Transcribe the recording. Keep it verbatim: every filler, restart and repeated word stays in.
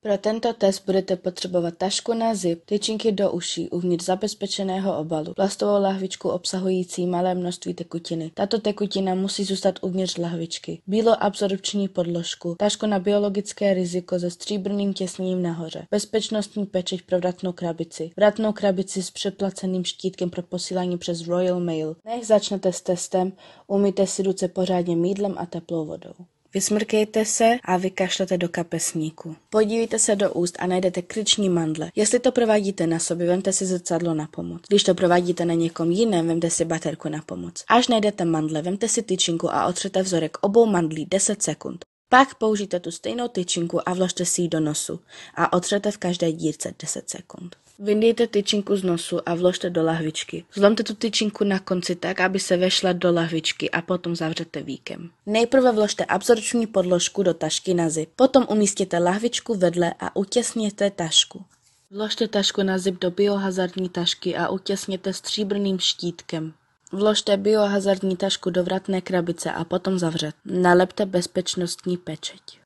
Pro tento test budete potřebovat tašku na zip, tyčinky do uší uvnitř zabezpečeného obalu, plastovou lahvičku obsahující malé množství tekutiny. Tato tekutina musí zůstat uvnitř lahvičky, bíloabsorpční podložku, tašku na biologické riziko se stříbrným těsněním nahoře, bezpečnostní pečeť pro vratnou krabici, vratnou krabici s přeplaceným štítkem pro posílání přes Royal Mail. Než začnete s testem, umyjte si ruce pořádně mýdlem a teplou vodou. Vysmrkejte se a vykašlete do kapesníku. Podívejte se do úst a najdete kryční mandle. Jestli to provádíte na sobě, vemte si zrcadlo na pomoc. Když to provádíte na někom jiném, vemte si baterku na pomoc. Až najdete mandle, vemte si tyčinku a otřete vzorek obou mandlí deset sekund. Pak použijte tu stejnou tyčinku a vložte si ji do nosu a otřete v každé dírce deset sekund. Vyndejte tyčinku z nosu a vložte do lahvičky. Zlomte tu tyčinku na konci tak, aby se vešla do lahvičky a potom zavřete víkem. Nejprve vložte absorpční podložku do tašky na zip. Potom umístěte lahvičku vedle a utěsněte tašku. Vložte tašku na zip do biohazardní tašky a utěsněte stříbrným štítkem. Vložte biohazardní tašku do vratné krabice a potom zavřete. Nalepte bezpečnostní pečeť.